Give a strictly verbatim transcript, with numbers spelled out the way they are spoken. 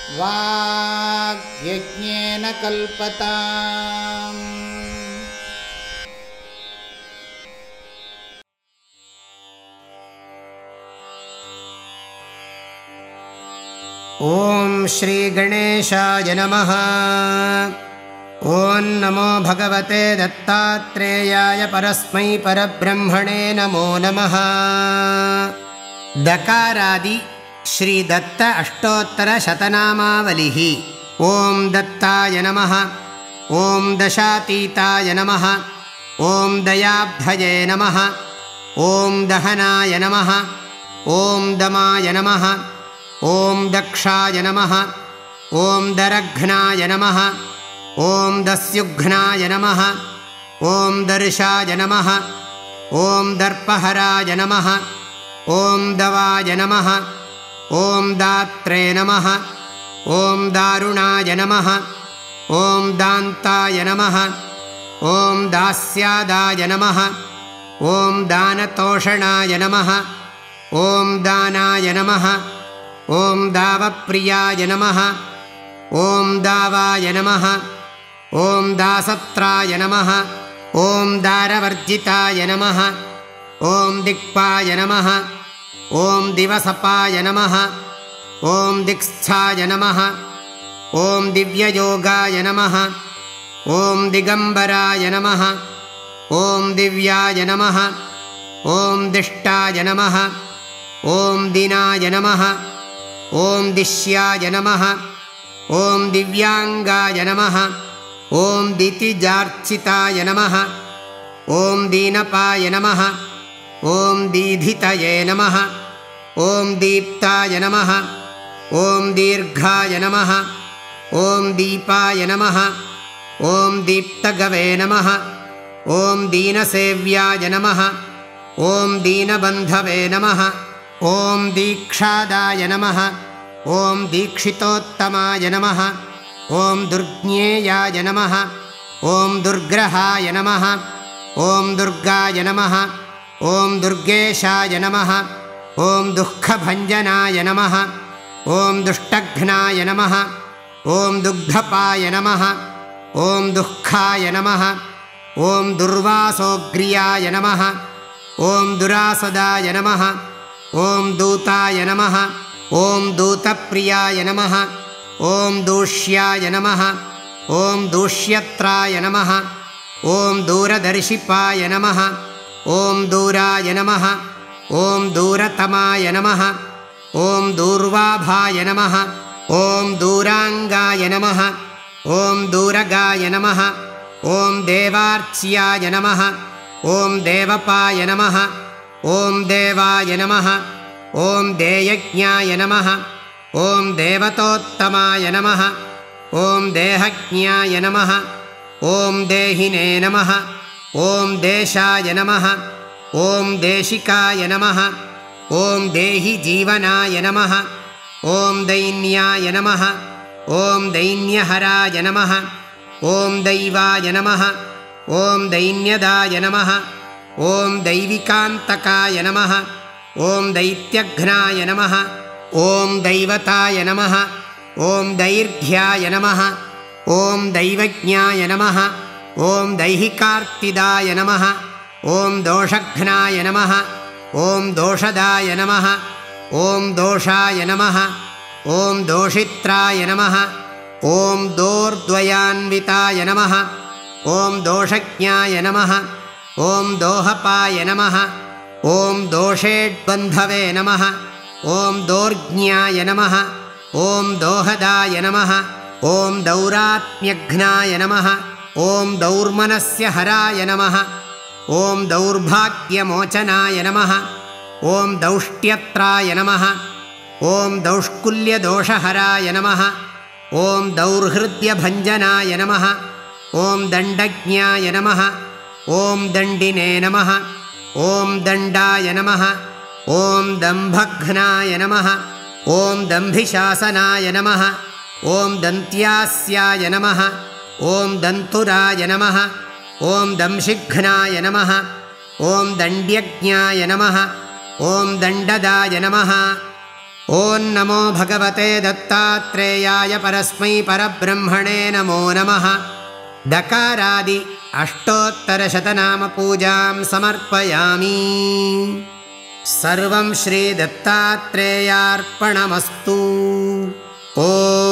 वाग्यज्ञेन कल्पताम्। ॐ श्री गणेशाय नमः। ॐ नमो भगवते दत्तात्रेयाय परस्मै परब्रह्मणे नमो नमः। दकारादि श्री दत्त अष्टोत्तर शतनामावलिः। ॐ दत्ताय नमः। ॐ दशातीताय नमः। ॐ दयाब्धये नमः। ॐ दहनाय नमः। ॐ दमाय नमः। ॐ दक्षाय नमः। ॐ दरघ्नाय नमः। ॐ दस्युघ्नाय नमः। ॐ दर्शाय नमः। ॐ दर्पहराय नमः। ॐ दवाय नमः। ॐ दात्रे नमः। ॐ दारुणाय नमः। ॐ दान्ताय नमः। ॐ दास्यादाय नमः। ॐ दानतोषणाय नमः। ॐ दानाय नमः। ॐ दावप्रियाय नमः। ॐ दावाय नमः। ॐ दासत्राय नमः। ॐ दारवर्जिताय नमः। ॐ दिक्पाय नमः। ॐ दिवसपाय नमः। ॐ दिक्स्थाय नमः। ॐ दिव्ययोगाय नमः। ॐ दिगम्बराय नमः। ॐ दिव्याय नमः। ॐ दिष्टाय नमः। ॐ दिनाय नमः। ॐ दिश्याय नमः। ॐ दिव्यांगाय नमः। ॐ दितिजार्चिताय नमः। ॐ दीनपाय नमः। ॐ दीधितये नमः। ॐ दीप्ताय नमः। ॐ दीर्घाय नमः। ॐ दीपाय नमः। ॐ दीप्तगवे नमः। ॐ दीनसेव्याय नमः। ॐ दीनबन्धवे नमः। ॐ दीक्षादाय नमः। ॐ दीक्षितोत्तमाय नमः। ॐ दुर्ज्ञेयाय नमः। ॐ दुर्ग्रहाय नमः। ॐ दुर्गाय नमः। ॐ दुर्गेशाय नमः। ॐ दुःखभञ्जनाय नमः। ॐ दुष्टघ्नाय नमः। ॐ दुग्धपाय नमः। ॐ दुःखाय नमः। ॐ दुर्वासोग्रियाय नमः। ॐ दुरासदाय नमः। ॐ दूताय नमः। ॐ दूतप्रियाय नमः। ॐ दूष्याय नमः। ॐ दूष्यत्राय नमः। ॐ दूरदर्शिपाय नमः। ॐ दूराय नमः। ॐ दूरतमाय नमः। ॐ दूर्वाभाय नमः। ॐ दूराङ्गाय नमः। ॐ दूरगाय नमः। ॐ देवार्च्याय नमः। ॐ देवपाय नमः। ॐ देवाय नमः। ॐ देयज्ञाय नमः। ॐ देवतोत्तमाय नमः। ॐ देहज्ञाय नमः। ॐ देहिने नमः। ॐ देशाय नमः। ॐ देशिकाय नमः। ॐ देहि जीवनाय नमः। ॐ दैन्याय नमः। ॐ दैन्यहराय नमः। ॐ दैवाय नमः। ॐ दैन्यदाय नमः। ॐ दैविकान्तकाय नमः। ॐ दैत्यघ्नाय नमः। ॐ दैवताय नमः। ॐ दैर्घ्याय नमः। ॐ दैवज्ञाय नमः। ॐ दैहिकार्तिदाय नमः। ॐ दोषघ्नाय नमः। ॐ दोषदाय नमः। ॐ दोषाय नमः। ॐ दोषित्राय नमः। ॐ दोर्द्वयान्विताय नमः। ॐ दोषज्ञाय नमः। ॐ दोहपाय नमः। ॐ दोषेड्बन्धवे नमः। ॐ दोर्ज्ञाय नमः। ॐ दोहदाय नमः। ॐ दौरात्म्यघ्नाय नमः। ॐ दौर्मनस्य हराय नमः। ॐ दौर्भाग्यमोचनाय नमः। ॐ दौष्ट्यत्राय नमः। ॐ दौष्कुल्यदोषहराय नमः। ॐ दौर्हृद्यभञ्जनाय नमः। ॐ दण्डज्ञाय नमः। ॐ दण्डिने नमः। ॐ दण्डाय नमः। ॐ दम्भघ्नाय नमः। ॐ दम्भिशासनाय नमः। ॐ दन्त्यास्याय नमः। ॐ दन्तुराय नमः। ॐ दंशिघ्नाय नमः। ॐ दण्ड्यज्ञाय नमः। ॐ दण्डदाय नमः। ॐ नमो भगवते दत्तात्रेयाय परस्मै परब्रह्मणे नमो नमः। दकारादि अष्टोत्तरशतनामपूजां समर्पयामि। सर्वं श्रीदत्तात्रेयार्पणमस्तु। ॐ